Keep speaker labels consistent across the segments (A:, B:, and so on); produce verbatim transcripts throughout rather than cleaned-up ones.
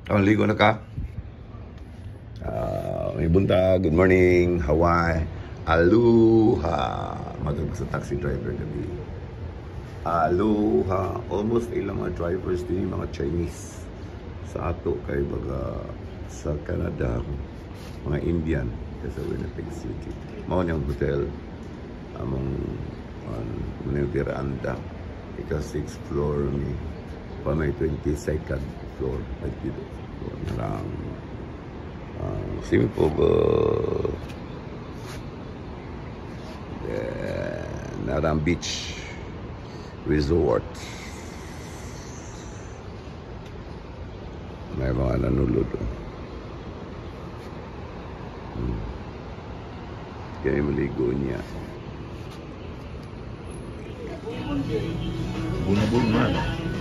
A: Oh, ligo na ka? Uh, may bunta, good morning, Hawaii, aloha. Magag sa taxi driver gabi. Aloha. Almost ilang mga drivers din mga Chinese sa ato kay baga sa Canada, mga Indian kasi Winnipeg City. Mao niyang hotel among um, yung veranda. Ika sixth floor ni pa may twenty-second floor ay dito. So, narang uh, swimming pool uh, narang beach resort. May mga nanulod. Hmm. Kaya maligo niya. Bun-bun man.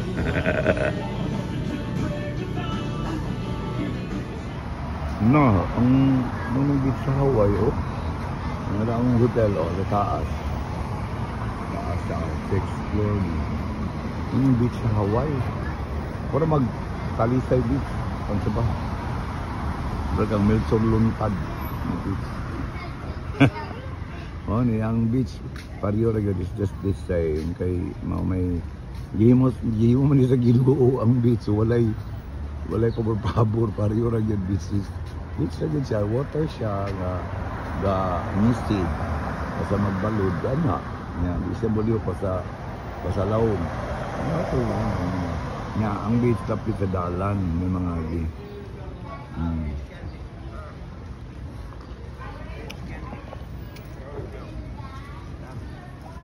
B: No, ang nung beach sa Hawaii, oh. Ang ang hotel, oh, sa taas. Taas sa sixth floor. Yung beach sa Hawaii. Para mag-Talisay Beach. Ano sa ba? Bergang Milson Luntad. Beach. Oh, ni ang beach pariyo ra gyud is just this same kay mao may gihimo gihimo man sa Ginoo ang beach, so walay walay pabor-pabor pariyo ra gyud beach. Beach ra gyud siya, water siya nga ga misty sa magbalod ana nya bisa bolyo pa sa pa sa lawom ano to nya ang beach tapos sa dalan may mga gi hmm.